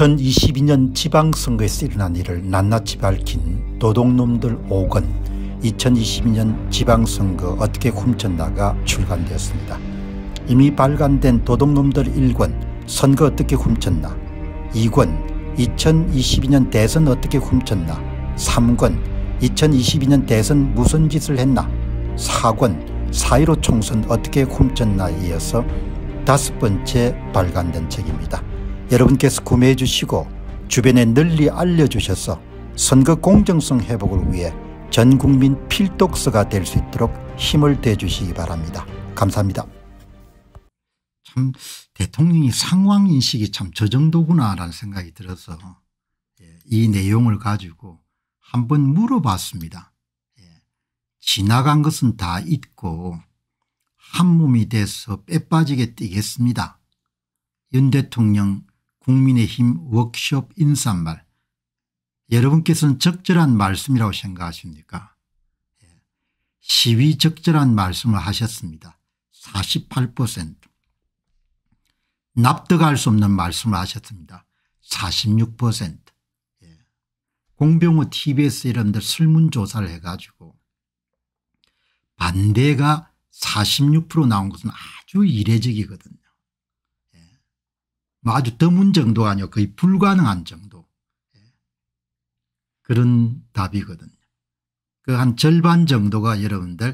2022년 지방선거에서 일어난 일을 낱낱이 밝힌 도둑놈들 5권 2022년 지방선거 어떻게 훔쳤나가 출간되었습니다. 이미 발간된 도둑놈들 1권 선거 어떻게 훔쳤나, 2권 2022년 대선 어떻게 훔쳤나, 3권 2022년 대선 무슨 짓을 했나, 4권 4.15 총선 어떻게 훔쳤나에 이어서 5번째 발간된 책입니다. 여러분께서 구매해 주시고 주변에 널리 알려주셔서 선거 공정성 회복을 위해 전국민 필독서가 될 수 있도록 힘을 대주시기 바랍니다. 감사합니다. 참 대통령이 상황인식이 참 저 정도구나라는 생각이 들어서 이 내용을 가지고 한번 물어봤습니다. 지나간 것은 다 잊고 한 몸이 돼서 빼빠지게 뛰겠습니다. 윤 대통령 국민의힘 워크숍 인사말, 여러분께서는 적절한 말씀이라고 생각하십니까? 시의적절한 말씀을 하셨습니다. 48%. 납득할 수 없는 말씀을 하셨습니다. 46%. 공병호 TBS 여러분들 설문조사를 해가지고 반대가 46% 나온 것은 아주 이례적이거든요. 아주 드문 정도가 아니고 거의 불가능한 정도, 그런 답이거든요. 그 한 절반 정도가 여러분들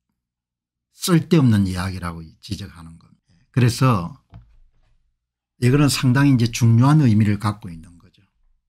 쓸데없는 이야기라고 지적하는 겁니다. 그래서 이거는 상당히 이제 중요한 의미를 갖고 있는 거죠.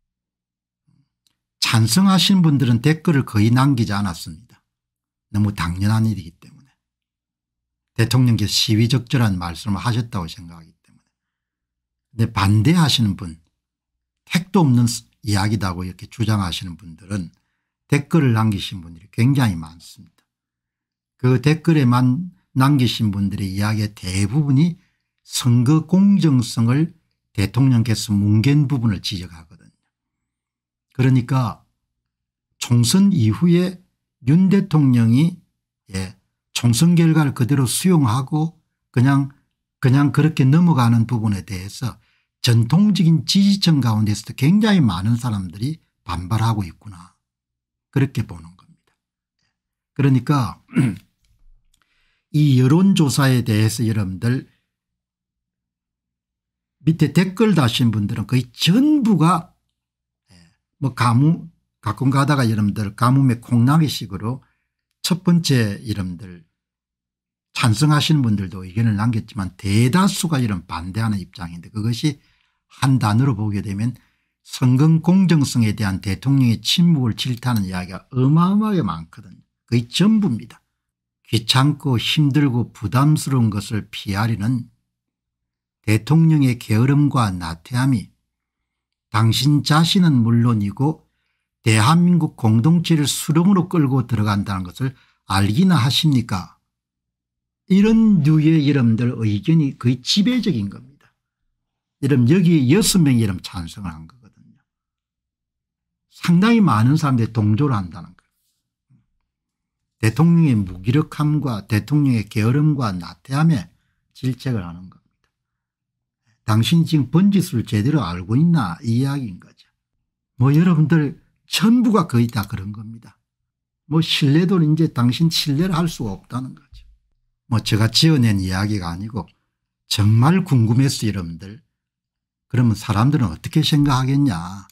찬성하신 분들은 댓글을 거의 남기지 않았습니다. 너무 당연한 일이기 때문에. 대통령께서 시의적절한 말씀을 하셨다고 생각하기 때문에. 근데 반대하시는 분, 택도 없는 이야기다고 이렇게 주장하시는 분들은 댓글을 남기신 분들이 굉장히 많습니다. 그 댓글에만 남기신 분들의 이야기의 대부분이 선거 공정성을 대통령께서 뭉갠 부분을 지적하거든요. 그러니까 총선 이후에 윤 대통령이 총선 결과를 그대로 수용하고 그냥 그렇게 넘어가는 부분에 대해서 전통적인 지지층 가운데서도 굉장히 많은 사람들이 반발하고 있구나, 그렇게 보는 겁니다. 그러니까 이 여론조사에 대해서 여러분들 밑에 댓글 다신 분들은 거의 전부가 뭐 가끔 가다가 여러분들 가뭄에 콩나기식으로 첫 번째 여러분들 찬성하시는 분들도 의견을 남겼지만 대다수가 이런 반대하는 입장인데, 그것이 한 단어로 보게 되면 선거 공정성에 대한 대통령의 침묵을 질타하는 이야기가 어마어마하게 많거든요. 거의 전부입니다. 귀찮고 힘들고 부담스러운 것을 피하려는 대통령의 게으름과 나태함이 당신 자신은 물론이고 대한민국 공동체를 수렁으로 끌고 들어간다는 것을 알기나 하십니까? 이런 류의 여러분들 의견이 거의 지배적인 겁니다. 여러분 여기 6명이 여러분 찬성을 한 거거든요. 상당히 많은 사람들이 동조를 한다는 거예요. 대통령의 무기력함과 대통령의 게으름과 나태함에 질책을 하는 겁니다. 당신이 지금 번짓을 제대로 알고 있나, 이 이야기인 거죠. 뭐 여러분들 전부가 거의 다 그런 겁니다. 뭐 신뢰도 이제 당신 신뢰를 할 수가 없다는 거죠. 뭐 제가 지어낸 이야기가 아니고 정말 궁금했어요, 여러분들. 그러면 사람들은 어떻게 생각하겠냐.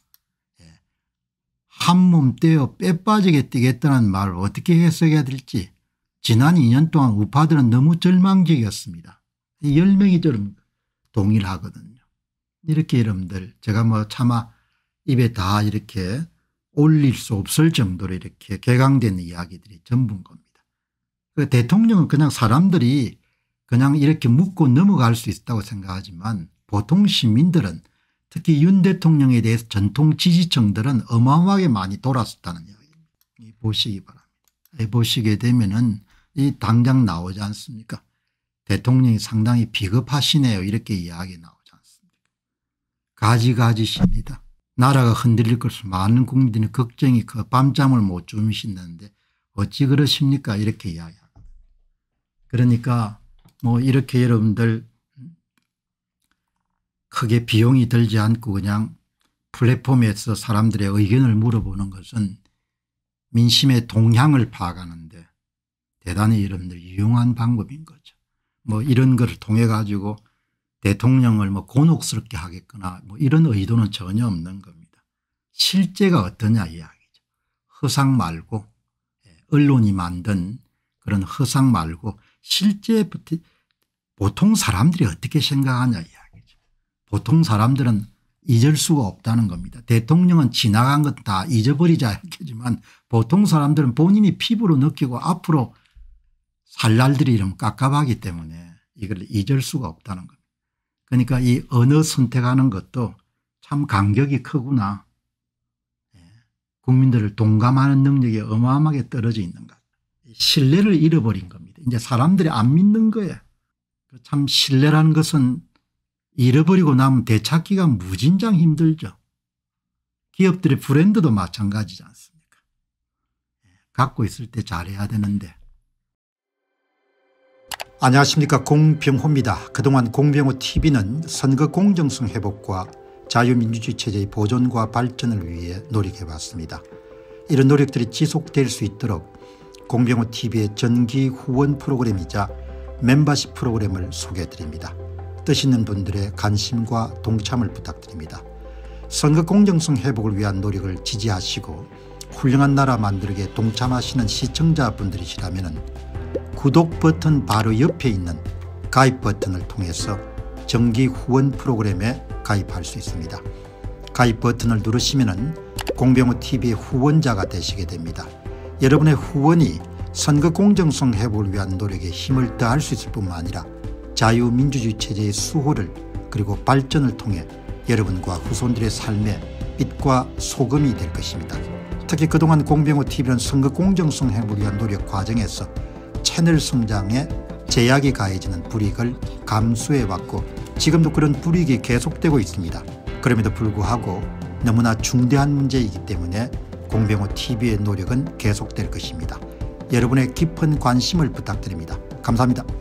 한 몸 떼어 빼 빠지게 뛰겠다는 말을 어떻게 해석해야 될지 지난 2년 동안 우파들은 너무 절망적이었습니다. 10명이 좀 동의를 하거든요. 이렇게 여러분들 제가 뭐 차마 입에 다 이렇게 올릴 수 없을 정도로 이렇게 개강된 이야기들이 전부인 겁니다. 그 대통령은 그냥 사람들이 그냥 이렇게 묻고 넘어갈 수 있다고 생각하지만 보통 시민들은, 특히 윤 대통령에 대해서 전통 지지층들은 어마어마하게 많이 돌았었다는 이야기입니다. 보시기 바랍니다. 보시게 되면은 이 당장 나오지 않습니까? 대통령이 상당히 비겁하시네요, 이렇게 이야기 나오지 않습니까? 가지가지십니다. 나라가 흔들릴 것을 많은 국민들이 걱정이 커 밤잠을 못 주무신다는데 어찌 그러십니까, 이렇게 이야기하거든요. 그러니까 뭐 이렇게 여러분들 크게 비용이 들지 않고 그냥 플랫폼에서 사람들의 의견을 물어보는 것은 민심의 동향을 파악하는 데 대단히 여러분들 유용한 방법인 거죠. 뭐 이런 것을 통해 가지고 대통령을 뭐 곤혹스럽게 하겠거나 뭐 이런 의도는 전혀 없는 겁니다. 실제가 어떠냐 이야기죠. 허상 말고 언론이 만든 그런 허상 말고 실제 보통 사람들이 어떻게 생각하냐 이야기죠. 보통 사람들은 잊을 수가 없다는 겁니다. 대통령은 지나간 것 다 잊어버리자 했지만 보통 사람들은 본인이 피부로 느끼고 앞으로 살 날들이 이러면 깝깝하기 때문에 이걸 잊을 수가 없다는 겁니다. 그러니까 이 언어 선택하는 것도 참 간격이 크구나. 국민들을 동감하는 능력이 어마어마하게 떨어져 있는 것. 신뢰를 잃어버린 겁니다. 이제 사람들이 안 믿는 거예요. 참 신뢰라는 것은 잃어버리고 나면 되찾기가 무진장 힘들죠. 기업들의 브랜드도 마찬가지지 않습니까? 갖고 있을 때 잘해야 되는데. 안녕하십니까, 공병호입니다. 그동안 공병호TV는 선거 공정성 회복과 자유민주주의 체제의 보존과 발전을 위해 노력해왔습니다. 이런 노력들이 지속될 수 있도록 공병호TV의 정기 후원 프로그램이자 멤버십 프로그램을 소개해드립니다. 뜻 있는 분들의 관심과 동참을 부탁드립니다. 선거 공정성 회복을 위한 노력을 지지하시고 훌륭한 나라 만들기에 동참하시는 시청자분들이시라면 구독 버튼 바로 옆에 있는 가입 버튼을 통해서 정기 후원 프로그램에 가입할 수 있습니다. 가입 버튼을 누르시면 공병호TV의 후원자가 되시게 됩니다. 여러분의 후원이 선거 공정성 회복을 위한 노력에 힘을 더할 수 있을 뿐만 아니라 자유민주주의 체제의 수호를 그리고 발전을 통해 여러분과 후손들의 삶에 빛과 소금이 될 것입니다. 특히 그동안 공병호TV는 선거 공정성 회복을 위한 노력 과정에서 채널 성장에 제약이 가해지는 불이익을 감수해왔고 지금도 그런 불이익이 계속되고 있습니다. 그럼에도 불구하고 너무나 중대한 문제이기 때문에 공병호TV의 노력은 계속될 것입니다. 여러분의 깊은 관심을 부탁드립니다. 감사합니다.